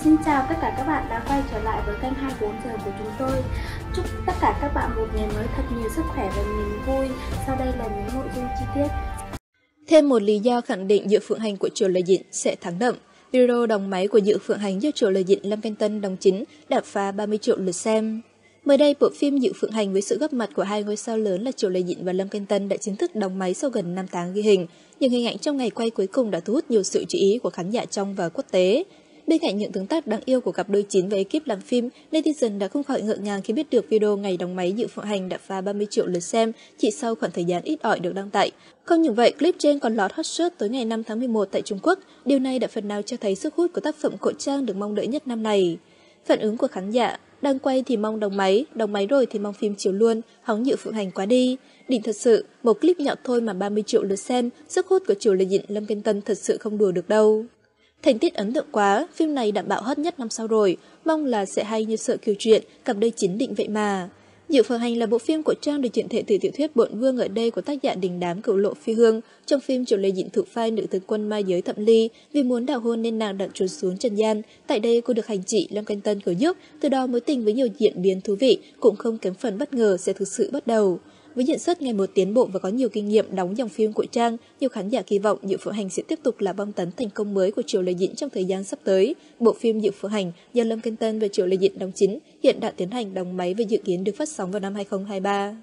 Xin chào tất cả các bạn đã quay trở lại với kênh 24 giờ của chúng tôi. Chúc tất cả các bạn một ngày mới thật nhiều sức khỏe và niềm vui. Sau đây là những nội dung chi tiết. Thêm một lý do khẳng định Diệu Phượng Hành của Triệu Lệ Dĩnh sẽ thắng đậm. Video đồng máy của Diệu Phượng Hành do Triệu Lệ Dĩnh, Lâm Canh Tân đóng chính đạp phá 30 triệu lượt xem. Mới đây, bộ phim Diệu Phượng Hành với sự góp mặt của hai ngôi sao lớn là Triệu Lệ Dĩnh và Lâm Canh Tân đã chính thức đóng máy sau gần 5 tháng ghi hình. Nhưng hình ảnh trong ngày quay cuối cùng đã thu hút nhiều sự chú ý của khán giả trong và quốc tế. Bên cạnh những tương tác đáng yêu của cặp đôi chín và ekip làm phim, netizen đã không khỏi ngỡ ngàng khi biết được video ngày đóng máy Diệu Phượng Hành đã phá 30 triệu lượt xem chỉ sau khoảng thời gian ít ỏi được đăng tải. Không những vậy, clip trên còn lọt hot search tối ngày 5 tháng 11 tại Trung Quốc. Điều này đã phần nào cho thấy sức hút của tác phẩm cổ trang được mong đợi nhất năm này. Phản ứng của khán giả: đang quay thì mong đóng máy rồi thì mong phim chiếu luôn, hóng Diệu Phượng Hành quá đi. Đỉnh thật sự, một clip nhỏ thôi mà 30 triệu lượt xem, sức hút của Triệu Lệ Dĩnh, Lâm Canh Tân thật sự không đùa được đâu. Thành tích ấn tượng quá, phim này đảm bảo hot nhất năm sau rồi, mong là sẽ hay như sợ kiều truyện, cặp đôi chín định vậy mà. Diệu Phượng Hành là bộ phim cổ trang được chuyển thể từ tiểu thuyết Bộn Vương ở đây của tác giả đình đám Cửu Lộ Phi Hương. Trong phim, Triệu Lệ Dĩnh thụ vai nữ tướng quân ma giới Thẩm Ly, vì muốn đào hôn nên nàng đặt trốn xuống trần gian. Tại đây cô được hành chị Lâm Canh Tân cứu giúp, từ đó mối tình với nhiều diễn biến thú vị cũng không kém phần bất ngờ sẽ thực sự bắt đầu. Với diễn xuất ngày một tiến bộ và có nhiều kinh nghiệm đóng dòng phim cổ trang, nhiều khán giả kỳ vọng Diệu Phượng Hành sẽ tiếp tục là bom tấn thành công mới của Triệu Lệ Dĩnh trong thời gian sắp tới. Bộ phim Diệu Phượng Hành do Lâm Canh Tân và Triệu Lệ Dĩnh đóng chính hiện đã tiến hành đóng máy và dự kiến được phát sóng vào năm 2023.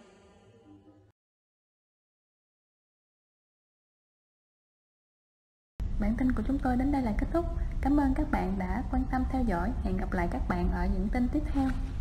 Bản tin của chúng tôi đến đây là kết thúc. Cảm ơn các bạn đã quan tâm theo dõi. Hẹn gặp lại các bạn ở những tin tiếp theo.